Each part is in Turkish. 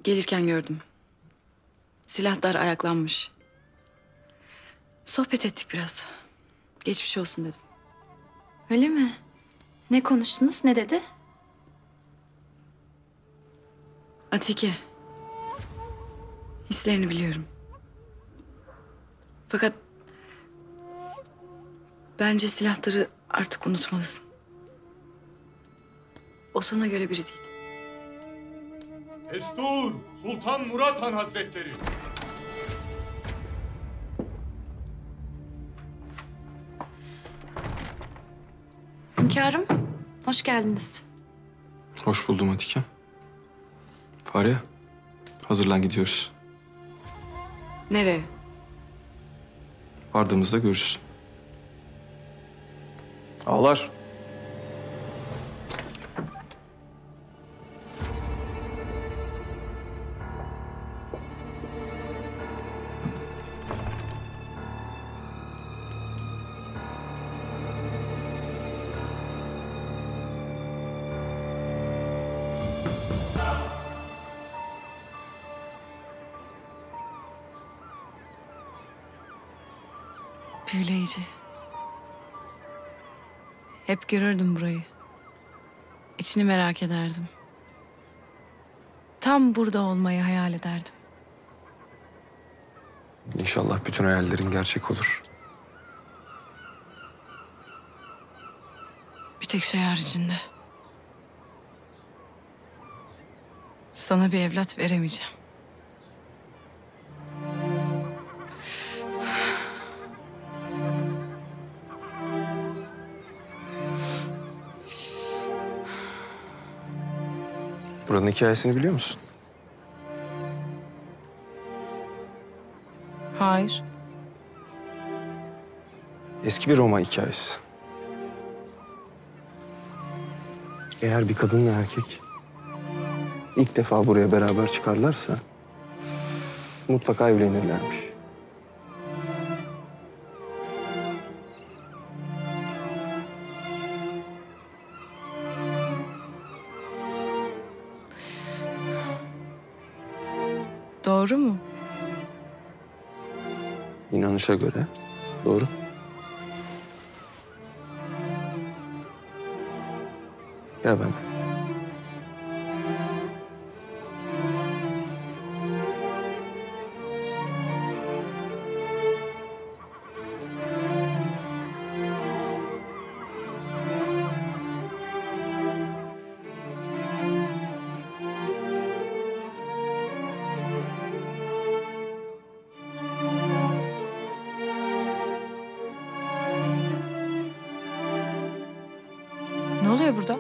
Gelirken gördüm. Silahlar ayaklanmış. Sohbet ettik biraz. Geçmiş olsun dedim. Öyle mi? Ne konuştunuz, ne dedi? Atike. Hislerini biliyorum. Fakat bence silahları artık unutmalısın. O sana göre biri değil. Destur, Sultan Murat Han Hazretleri. Hünkârım, hoş geldiniz. Hoş buldum Atike. Fahriye, hazırlan gidiyoruz. Nereye? Vardığımızda görürsün. Ağlar. Büyüleyici. Hep görürdüm burayı. İçini merak ederdim. Tam burada olmayı hayal ederdim. İnşallah bütün hayallerin gerçek olur. Bir tek şey haricinde. Sana bir evlat veremeyeceğim. Buranın hikayesini biliyor musun? Hayır. Eski bir Roma hikayesi. Eğer bir kadınla erkek ilk defa buraya beraber çıkarlarsa mutlaka evlenirlermiş. Doğru mu? İnanışa göre doğru. Gel ben. Ne oluyor burada?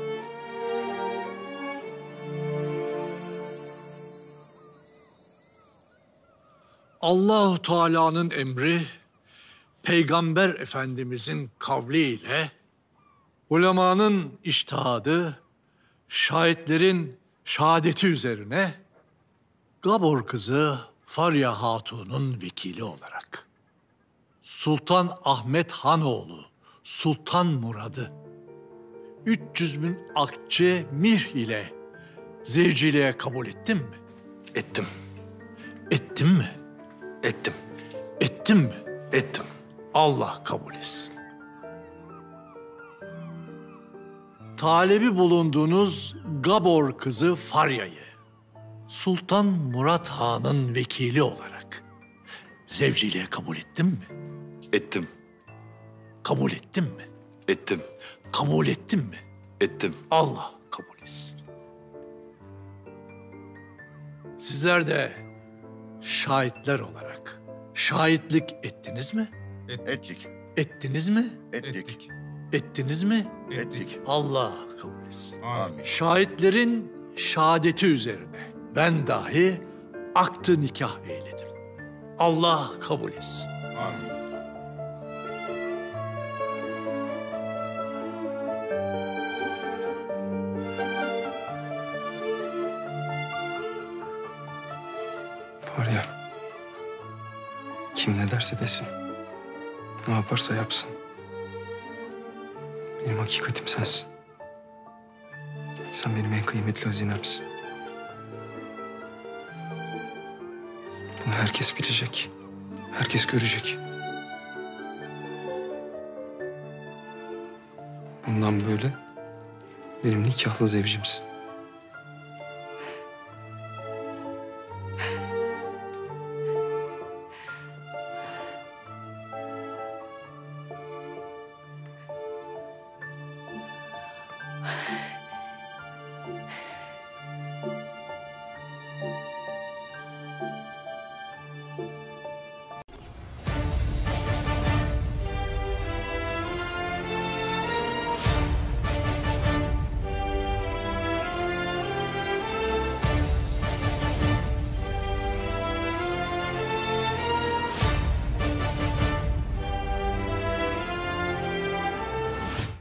Allahu Teala'nın emri, Peygamber Efendimizin kavliyle, ulemanın içtihadı, şahitlerin şehadeti üzerine Gabor kızı Farya Hatun'un vekili olarak Sultan Ahmet Hanoğlu Sultan Murad'ı 300.000 akçe mirh ile zevciliğe kabul ettin mi? Ettim. Ettin mi? Ettim. Ettin mi? Ettim. Allah kabul etsin. Talebi bulunduğunuz Gabor kızı Farya'yı Sultan Murat Han'ın vekili olarak zevciliğe kabul ettin mi? Ettim. Kabul ettin mi? Ettim. Kabul ettin mi? Ettim. Allah kabul etsin. Sizler de şahitler olarak şahitlik ettiniz mi? Ettik. Ettiniz mi? Ettik. Ettiniz mi? Ettik. Allah kabul etsin. Amin. Şahitlerin şehadeti üzerine ben dahi aktı nikah eyledim. Allah kabul etsin. Amin. Fahriye. Kim ne derse desin. Ne yaparsa yapsın. Benim hakikatim sensin. Sen benim en kıymetli hazinemsin. herkes bilecek. Herkes görecek. Bundan böyle benim nikahlı zevcimsin.